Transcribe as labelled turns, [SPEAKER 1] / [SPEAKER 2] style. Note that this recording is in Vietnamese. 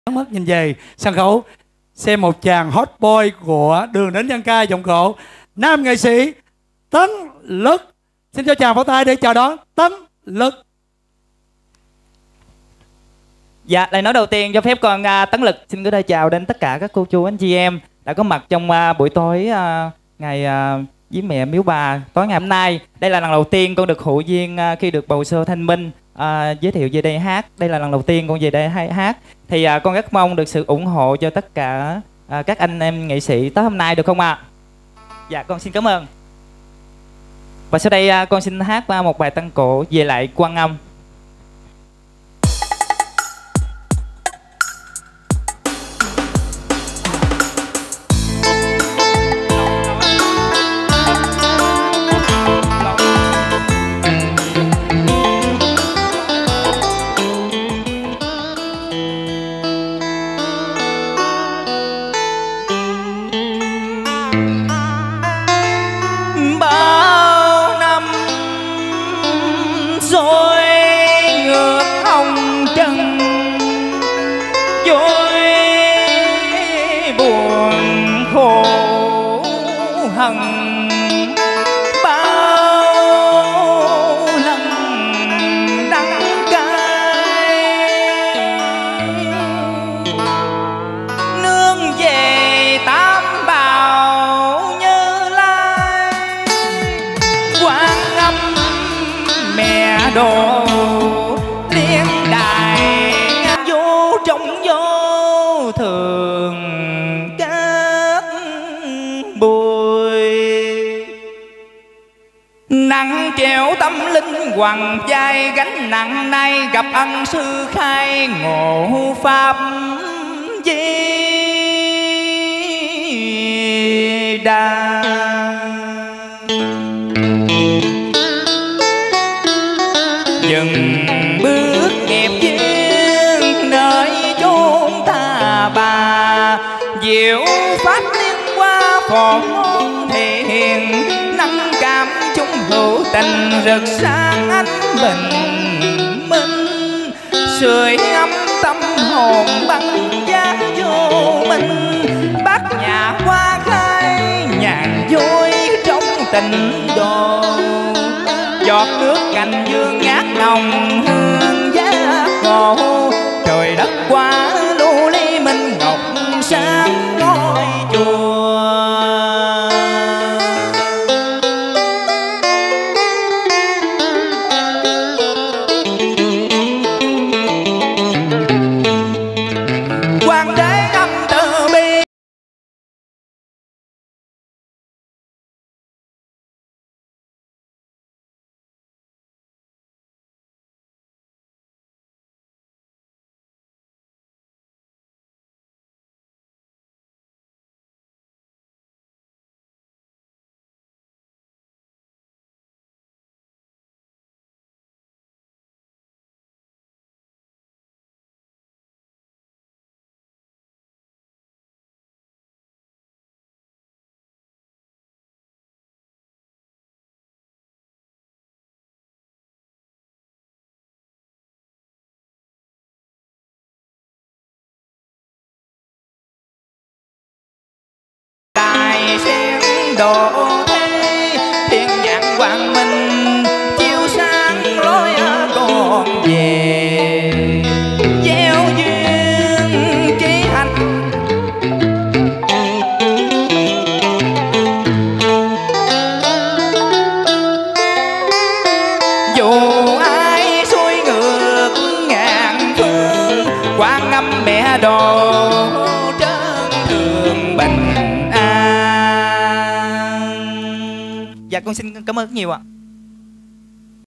[SPEAKER 1] Mất nhìn về sân khấu xem một chàng hot boy của đường đến dân ca giọng cổ, nam nghệ sĩ Tấn Lực. Xin cho chàng pháo tay để chào đón Tấn Lực.
[SPEAKER 2] Dạ, lời nói đầu tiên cho phép con Tấn Lực xin gửi lời chào đến tất cả các cô chú anh chị em đã có mặt trong buổi tối ngày với mẹ Miếu Bà tối ngày hôm nay. Đây là lần đầu tiên con được hữu duyên khi được bầu sơ Thanh Minh giới thiệu về đây hát. Đây là lần đầu tiên con về đây hát. Thì con rất mong được sự ủng hộ cho tất cả các anh em nghệ sĩ tới hôm nay được không ạ? Dạ, con xin cảm ơn. Và sau đây con xin hát một bài tân cổ về lại Quan Âm.
[SPEAKER 3] Bao năm rồi ngược hồng trần, dối buồn khổ hận, bao lần đắng cay nương về Tam Bảo Như Lai. Quan Âm mẹ đồ liên đài vô trong vô thường các bụi, nặng treo tâm linh hoàng vai gánh nặng nay gặp ân sư khai ngộ pháp Di Đà. Dừng bước nghiệp duyên nơi chốn ta bà, diệu pháp liên qua phò môn thể hiện, năng cảm chung hữu tình rực sáng ánh bình minh, sưởi ấm tâm hồn băng giá vô minh, bát nhà hoa khai nhàn vui trong tình đồ, giọt nước cành dương ngát nồng hương giá cổ, trời đất quá lưu ly minh ngọc sáng ngôi chùa. Hoàng đế âm từ bi tài sen độ thế, thiên nhãn quang minh chiếu sáng lối con về, gieo duyên trí hạnh dù ai xuôi ngược ngàn phương, Quan Âm mẹ đồ trơn thường bình an.
[SPEAKER 2] Dạ, con xin cảm ơn rất nhiều ạ.